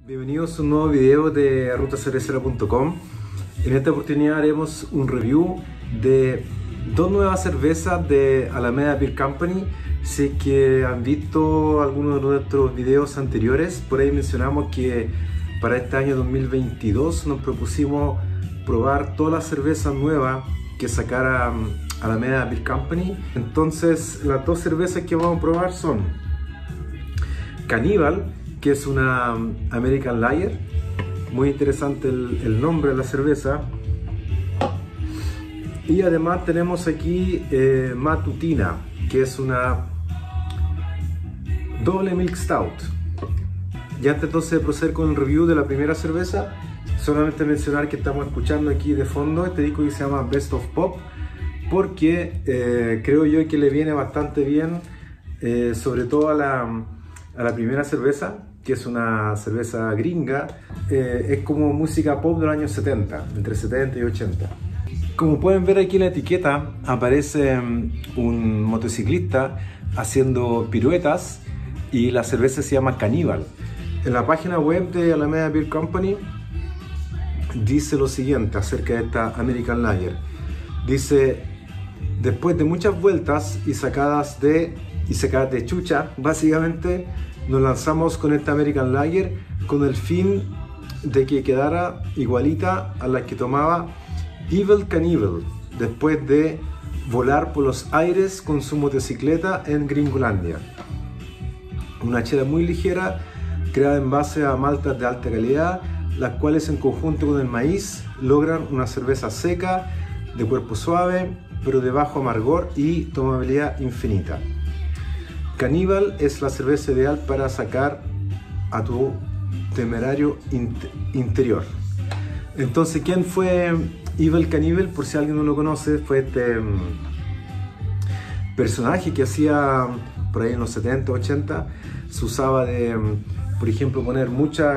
Bienvenidos a un nuevo video de rutacervecera.com. En esta oportunidad haremos un review de dos nuevas cervezas de Alameda Beer Company. Si es que han visto algunos de nuestros videos anteriores, por ahí mencionamos que para este año 2022 nos propusimos probar todas las cervezas nuevas que sacara Alameda Beer Company. Entonces las dos cervezas que vamos a probar son Cannibal, que es una American Lager, muy interesante el nombre de la cerveza, y además tenemos aquí Matutina, que es una doble milk stout. Y antes entonces de proceder con el review de la primera cerveza, solamente mencionar que estamos escuchando aquí de fondo este disco que se llama Best of Pop, porque creo yo que le viene bastante bien, sobre todo a la primera cerveza, que es una cerveza gringa. Es como música pop de los años 70, entre 70 y 80. Como pueden ver aquí en la etiqueta aparece un motociclista haciendo piruetas y la cerveza se llama Cannibal. En la página web de Alameda Beer Company dice lo siguiente acerca de esta American Lager. Dice: después de muchas vueltas y sacadas de chucha, básicamente nos lanzamos con esta American Lager con el fin de que quedara igualita a la que tomaba Evel Knievel después de volar por los aires con su motocicleta en Gringolandia. Una chela muy ligera, creada en base a maltas de alta calidad, las cuales en conjunto con el maíz logran una cerveza seca, de cuerpo suave, pero de bajo amargor y tomabilidad infinita. Cannibal es la cerveza ideal para sacar a tu temerario interior. Entonces, ¿quién fue Evel Knievel? Por si alguien no lo conoce, fue este personaje que hacía por ahí en los 70, 80. Se usaba de, por ejemplo, poner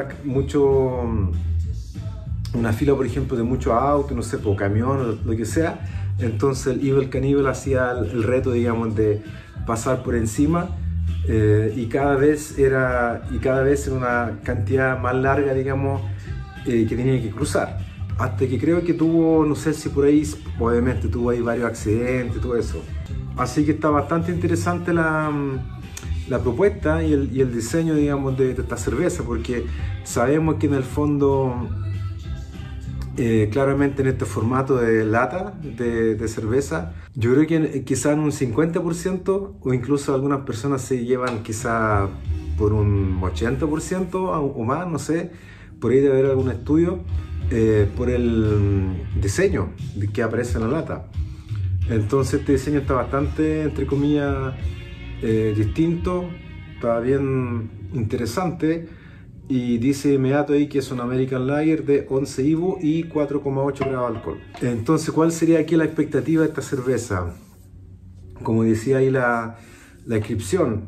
una fila, por ejemplo, de muchos autos, no sé, por camión, lo que sea. Entonces el Evel Knievel hacía el reto, digamos, de pasar por encima, y cada vez era una cantidad más larga, digamos, que tenía que cruzar, hasta que creo que tuvo, no sé si por ahí, obviamente tuvo ahí varios accidentes, todo eso. Así que está bastante interesante la propuesta y el diseño, digamos, de esta cerveza, porque sabemos que en el fondo, claramente en este formato de lata de cerveza, yo creo que quizá en un 50%, o incluso algunas personas se llevan quizá por un 80% o más, no sé, por ahí debe haber algún estudio, por el diseño que aparece en la lata. Entonces este diseño está bastante, entre comillas, distinto, está bien interesante. Y dice inmediato ahí que es una American Lager de 11 IBU y 4,8 grados de alcohol. Entonces, ¿cuál sería aquí la expectativa de esta cerveza? Como decía ahí la descripción,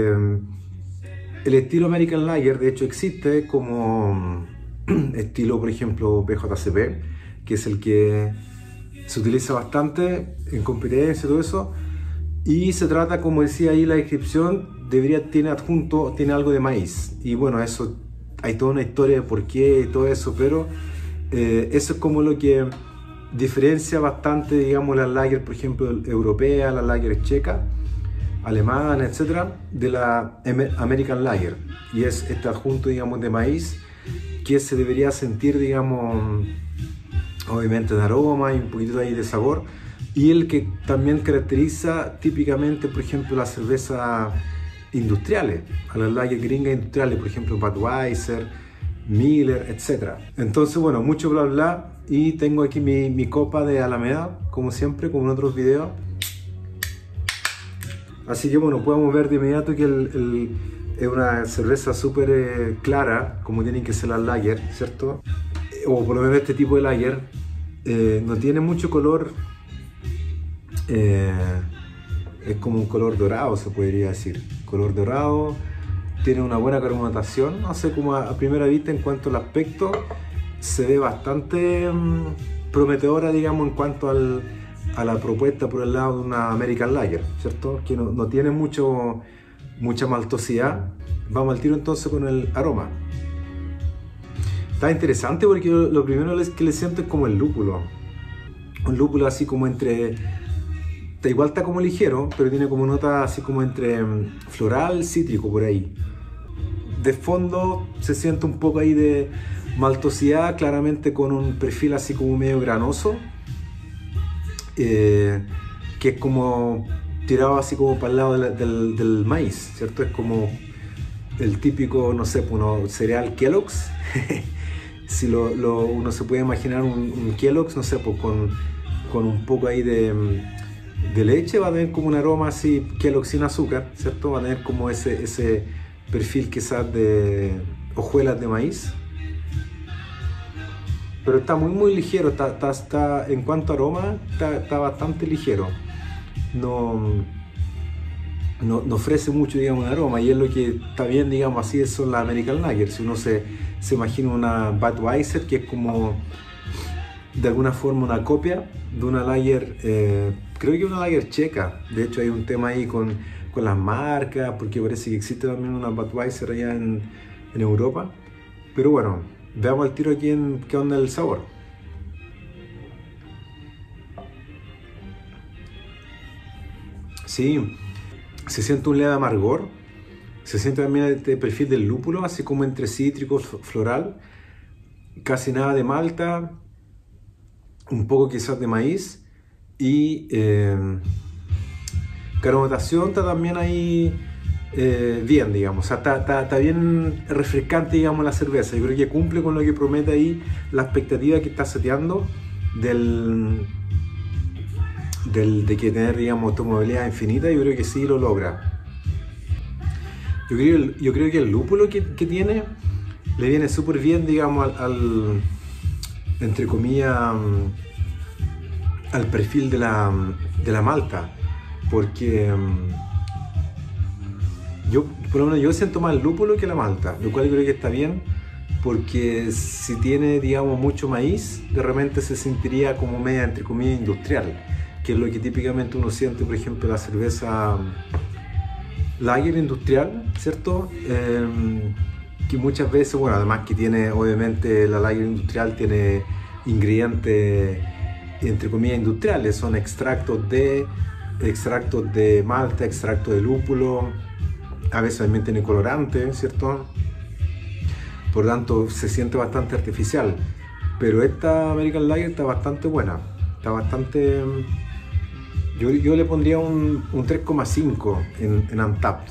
el estilo American Lager de hecho existe como estilo, por ejemplo, BJCP, que es el que se utiliza bastante en competencia y todo eso. Y se trata, como decía ahí la descripción, tiene algo de maíz. Y bueno, eso hay toda una historia de por qué y todo eso, pero eso es como lo que diferencia bastante, digamos, las lager, por ejemplo, europea, las lager checa, alemana, etcétera, de la American Lager. Y es este adjunto, digamos, de maíz que se debería sentir, digamos, obviamente de aroma y un poquito ahí de sabor. Y el que también caracteriza típicamente, por ejemplo, las cervezas industriales, a las lager gringas industriales, por ejemplo, Budweiser, Miller, etc. Entonces, bueno, mucho bla bla, y tengo aquí mi copa de Alameda, como siempre, como en otros videos. Así que bueno, podemos ver de inmediato que es una cerveza súper clara, como tienen que ser las lager, ¿cierto? O por lo menos este tipo de lager. No tiene mucho color. Es como un color dorado, se podría decir, color dorado, tiene una buena carbonatación, no sé, como a primera vista en cuanto al aspecto se ve bastante prometedora, digamos, en cuanto a la propuesta por el lado de una American Lager, ¿cierto? Que no tiene mucha maltosidad. Vamos al tiro entonces con el aroma. Está interesante porque lo primero que le siento es como el lúpulo. Un lúpulo así como entre... Igual está como ligero, pero tiene como nota así como entre floral, cítrico por ahí. De fondo se siente un poco ahí de maltosidad, claramente con un perfil así como medio granoso. Que es como tirado así como para el lado del maíz, ¿cierto? Es como el típico, no sé, pues, cereal Kellogg's. Si uno se puede imaginar un Kellogg's, no sé, pues con un poco ahí de leche, va a tener como un aroma así, Kellogg's sin azúcar, ¿cierto? Va a tener como ese perfil quizás de hojuelas de maíz. Pero está muy ligero, está en cuanto a aroma, está bastante ligero. No ofrece mucho, digamos, un aroma, y es lo que está bien, digamos, así son las American Lager. Si uno se imagina una Budweiser, que es como de alguna forma una copia de una lager, creo que una lager checa. De hecho hay un tema ahí con las marcas, porque parece que existe también una Budweiser allá en Europa. Pero bueno, veamos al tiro aquí en qué onda el sabor. Sí, se siente un leve amargor, se siente también este perfil del lúpulo, así como entre cítrico, floral, casi nada de malta, un poco quizás de maíz, y carbonatación está también ahí bien, digamos. O sea, está bien refrescante, digamos, la cerveza. Yo creo que cumple con lo que promete ahí la expectativa que está seteando de que tener, digamos, automovilidad infinita. Yo creo que sí lo logra. Yo creo que el lúpulo que tiene le viene súper bien, digamos, entre comillas, al perfil de la malta, porque por lo menos yo siento más el lúpulo que la malta, lo cual creo que está bien, porque si tiene, digamos, mucho maíz, de repente se sentiría como media, entre comillas, industrial, que es lo que típicamente uno siente, por ejemplo, la cerveza lager industrial, ¿cierto? Que muchas veces, bueno, además que tiene, obviamente, la lager industrial tiene ingredientes, entre comillas, industriales, son extractos de malta, extractos de lúpulo, a veces también tiene colorante, ¿cierto? Por lo tanto, se siente bastante artificial. Pero esta American Lager está bastante buena, está bastante... Yo le pondría un 3,5 en Untapped.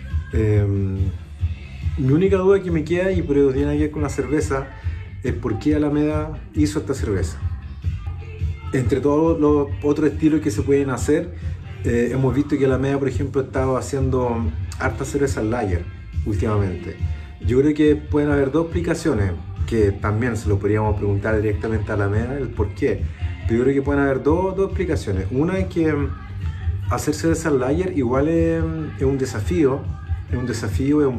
Mi única duda que me queda, y pero tiene que ver con la cerveza, es por qué Alameda hizo esta cerveza. Entre todos los otros estilos que se pueden hacer, hemos visto que Alameda, por ejemplo, ha estado haciendo harta cerveza lager últimamente. Yo creo que pueden haber dos explicaciones, que también se lo podríamos preguntar directamente a Alameda, el por qué. Pero yo creo que pueden haber dos explicaciones. Una es que hacer cerveza lager igual es un desafío, es un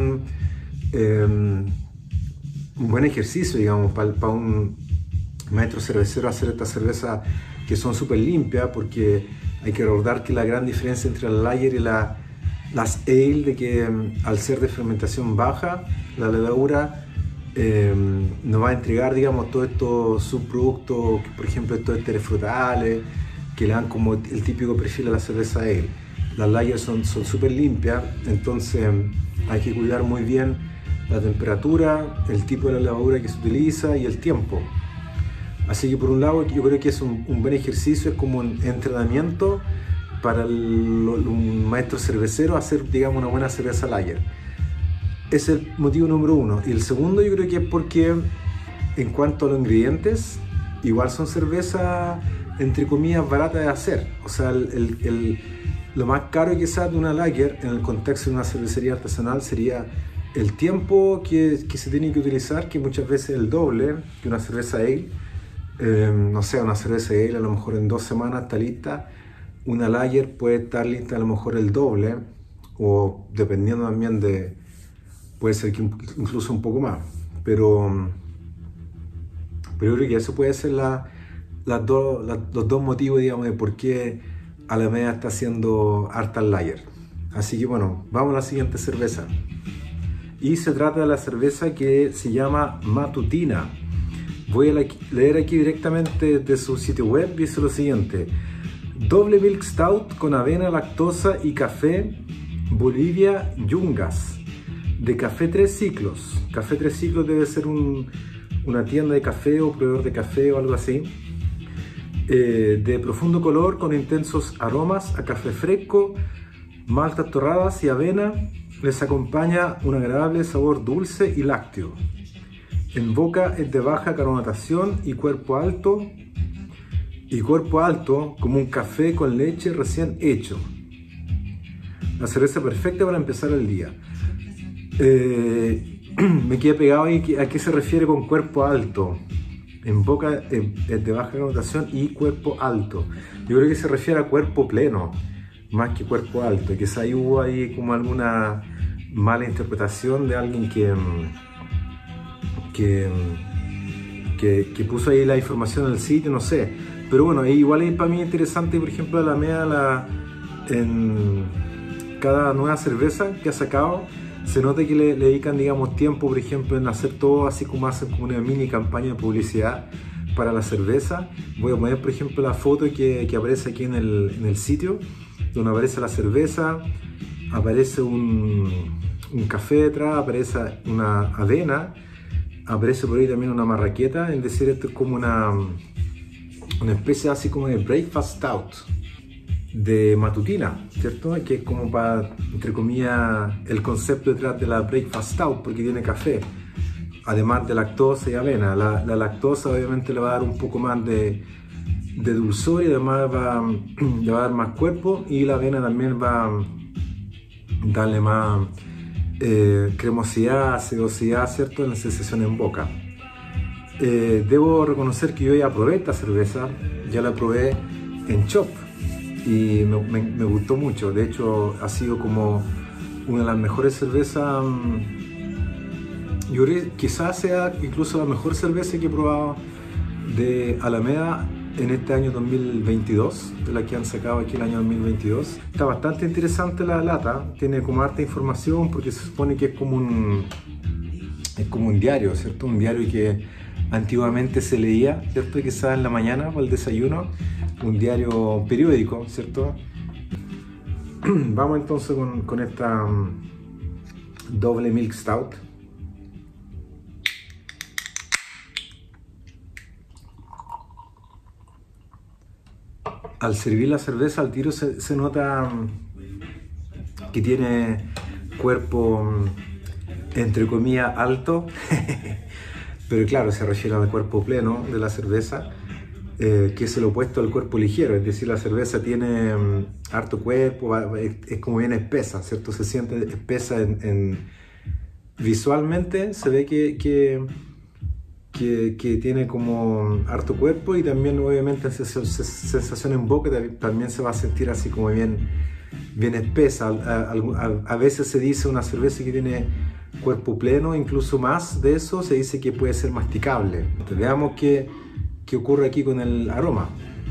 buen ejercicio, digamos, para un maestro cervecero hacer esta cerveza, que son súper limpias, porque hay que recordar que la gran diferencia entre la lager y las ale, de que al ser de fermentación baja, la levadura nos va a entregar, digamos, todos estos subproductos, por ejemplo estos ésteres frutales, que le dan como el típico perfil a la cerveza ale. Las lager son súper limpias, entonces hay que cuidar muy bien la temperatura, el tipo de la levadura que se utiliza y el tiempo. Así que por un lado yo creo que es un buen ejercicio, es como un entrenamiento para un maestro cervecero hacer, digamos, una buena cerveza lager. Es el motivo número uno. Y el segundo yo creo que es porque en cuanto a los ingredientes, igual son cervezas, entre comillas, baratas de hacer. O sea, lo más caro quizás de una lager en el contexto de una cervecería artesanal sería el tiempo que se tiene que utilizar, que muchas veces es el doble que una cerveza ale. No sé, una cerveza ale a lo mejor en 2 semanas está lista. Una lager puede estar lista a lo mejor el doble, o dependiendo también puede ser que incluso un poco más. Pero yo creo que eso puede ser los dos motivos, digamos, de por qué Alameda está haciendo harta lager. Así que bueno, vamos a la siguiente cerveza. y se trata de la cerveza que se llama Matutina. Voy a leer aquí directamente de su sitio web. Dice lo siguiente: doble milk stout con avena, lactosa y café Bolivia Yungas, de Café Tres Ciclos. Café Tres Ciclos debe ser una tienda de café o proveedor de café o algo así. De profundo color con intensos aromas a café fresco, maltas torradas y avena. Les acompaña un agradable sabor dulce y lácteo. En boca es de baja carbonatación y cuerpo alto como un café con leche recién hecho. La cerveza perfecta para empezar el día. Me quedé pegado ahí a qué se refiere con cuerpo alto. En boca es de baja carbonatación y cuerpo alto. Yo creo que se refiere a cuerpo pleno, más que cuerpo alto. Quizá ahí hubo ahí como alguna mala interpretación de alguien que puso ahí la información en el sitio, no sé. Pero bueno, igual es para mí interesante, por ejemplo, en cada nueva cerveza que ha sacado, se nota que le dedican, digamos, tiempo, por ejemplo, en hacer todo así como hacen como una mini campaña de publicidad para la cerveza. Voy a poner, por ejemplo, la foto que aparece aquí en el sitio, donde aparece la cerveza, aparece un café detrás, aparece una avena, aparece por ahí también una marraqueta. Es decir, esto es como una especie así como de breakfast stout de Matutina, ¿cierto? Que es como para, entre comillas, el concepto detrás de la breakfast stout, porque tiene café, además de lactosa y avena. La lactosa obviamente le va a dar un poco más de dulzor y además le va a dar más cuerpo, y la avena también va a darle más cremosidad, sedosidad, ¿cierto? En la sensación en boca. Debo reconocer que yo ya probé esta cerveza, ya la probé en Chop y me gustó mucho. De hecho, ha sido como una de las mejores cervezas. Yo creo que quizás sea incluso la mejor cerveza que he probado de Alameda en este año 2022, de la que han sacado aquí el año 2022. Está bastante interesante la lata, tiene como harta información, porque se supone que es como un diario, ¿cierto? Un diario que antiguamente se leía, ¿cierto? Quizás en la mañana para el desayuno, un diario periódico, ¿cierto? Vamos entonces con esta doble milk stout. Al servir la cerveza, al tiro se nota que tiene cuerpo, entre comillas, alto, pero claro, se refiere al cuerpo pleno de la cerveza, que es el opuesto al cuerpo ligero. Es decir, la cerveza tiene harto cuerpo, es como bien espesa, ¿cierto? Se siente espesa visualmente, se ve que tiene como harto cuerpo, y también obviamente sensación en boca también se va a sentir así como bien espesa. A veces se dice una cerveza que tiene cuerpo pleno, incluso más de eso, se dice que puede ser masticable. Entonces, veamos qué ocurre aquí con el aroma.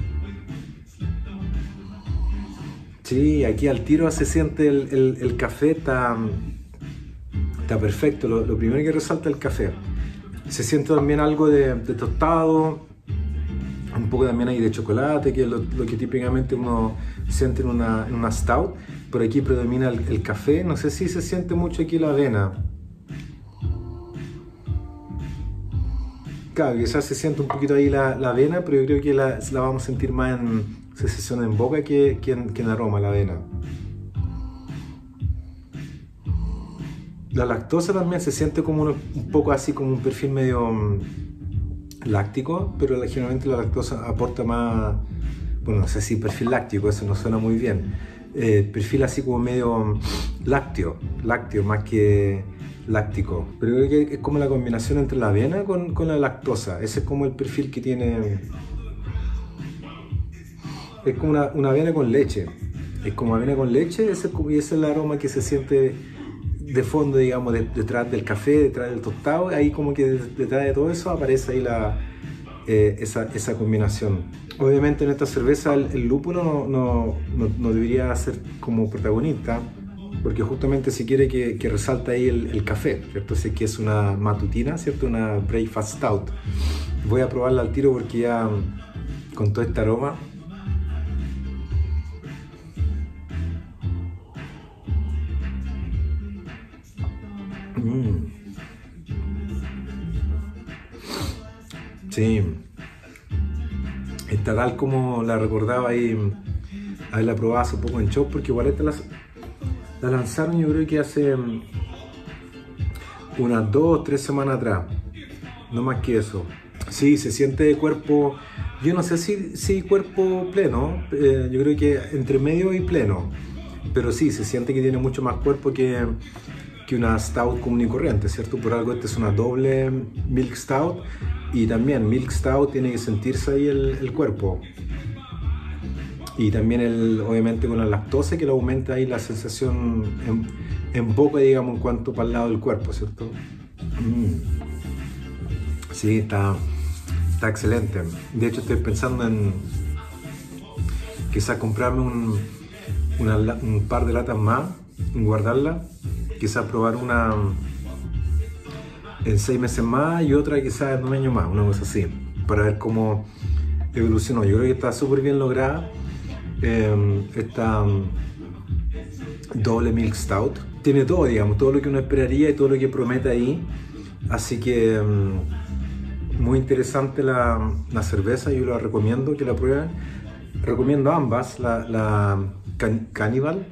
Sí, aquí al tiro se siente el café, está perfecto. Lo primero que resalta es el café. Se siente también algo de tostado, un poco también ahí de chocolate, que es lo que típicamente uno siente en una stout. Por aquí predomina el café. No sé si se siente mucho aquí la avena. Claro, quizás se siente un poquito ahí la avena, pero yo creo que la vamos a sentir más en sensación en boca que en aroma, la avena. La lactosa también se siente como un poco así, como un perfil medio láctico, pero generalmente la lactosa aporta más, bueno, no sé si perfil láctico, eso no suena muy bien. Perfil así como medio lácteo más que láctico. Pero creo que es como la combinación entre la avena con la lactosa. Ese es como el perfil que tiene. Es como una avena con leche. Es como avena con leche, y ese es el aroma que se siente de fondo, digamos, detrás del café, detrás del tostado. Ahí como que detrás de todo eso aparece ahí esa combinación. Obviamente en esta cerveza el lúpulo no debería ser como protagonista, porque justamente si quiere que resalte ahí el café, ¿cierto? Así que es una matutina, ¿cierto? Una breakfast stout. Voy a probarla al tiro porque ya con todo este aroma. Sí, está tal como la recordaba ahí, la probaba hace poco en show, porque igual esta la lanzaron yo creo que hace unas 2 o 3 semanas atrás, no más que eso. Sí, se siente de cuerpo, yo no sé si cuerpo pleno, yo creo que entre medio y pleno, pero sí, se siente que tiene mucho más cuerpo que una stout común y corriente, ¿cierto? Por algo esta es una doble milk stout, y también milk stout tiene que sentirse ahí el cuerpo. Y también obviamente con la lactosa, que le aumenta ahí la sensación en boca, digamos, en cuanto para el lado del cuerpo, ¿cierto? Sí, está excelente. De hecho estoy pensando en quizás comprarme un par de latas más, guardarla, quizás probar una en 6 meses más y otra quizás en un año más, una cosa así, para ver cómo evolucionó. Yo creo que está súper bien lograda esta doble milk stout. Tiene todo, digamos, todo lo que uno esperaría y todo lo que promete ahí. Así que muy interesante la cerveza, yo la recomiendo que la prueben. Recomiendo ambas, la Cannibal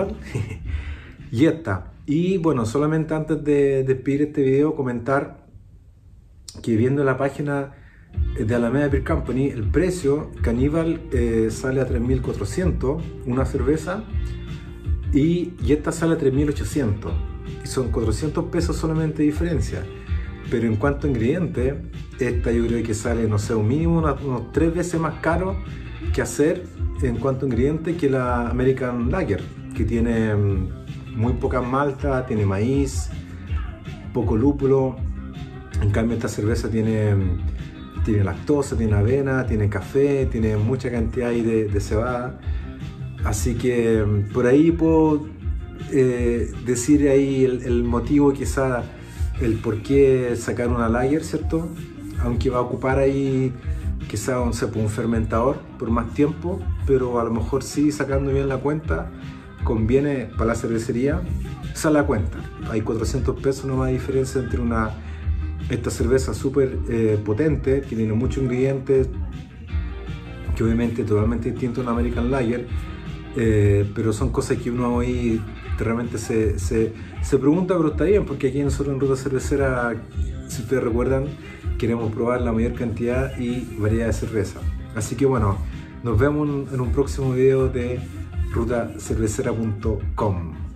y esta. Y bueno, solamente antes de despedir este video, comentar que viendo la página de Alameda Beer Company, el precio Cannibal sale a 3.400 una cerveza, y esta sale a 3.800, y son 400 pesos solamente de diferencia. Pero en cuanto a ingredientes, esta yo creo que sale, no sé, un mínimo unos 3 veces más caro que hacer en cuanto a ingredientes que la American Lager, que tiene muy poca malta, tiene maíz, poco lúpulo. En cambio esta cerveza tiene lactosa, tiene avena, tiene café, tiene mucha cantidad ahí de cebada. Así que por ahí puedo decir ahí el motivo, quizá el por qué sacar una lager, ¿cierto? Aunque va a ocupar ahí quizá un fermentador por más tiempo, pero a lo mejor sí, sacando bien la cuenta, conviene para la cervecería, sale la cuenta. Hay 400 pesos nomás de diferencia entre esta cerveza súper potente, que tiene muchos ingredientes, que obviamente es totalmente distinto a una American Lager, pero son cosas que uno hoy realmente se pregunta, pero está bien, porque aquí nosotros en Ruta Cervecera, si ustedes recuerdan, queremos probar la mayor cantidad y variedad de cerveza. Así que bueno, nos vemos en un próximo video de rutacervecera.com.